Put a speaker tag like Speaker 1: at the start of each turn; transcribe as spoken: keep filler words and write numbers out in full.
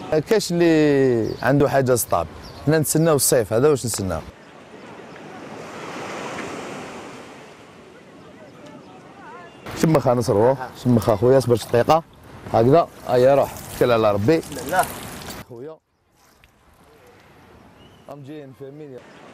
Speaker 1: كاش اللي عنده حاجه سطاب، حنا نتسناو الصيف هذا واش نتسناو. شمخ نصرو، شمخ اخويا اصبر شي دقيقه هكذا. هيا روح توكل على ربي.
Speaker 2: بسم الله
Speaker 1: خويا راهم جايين فاهمين.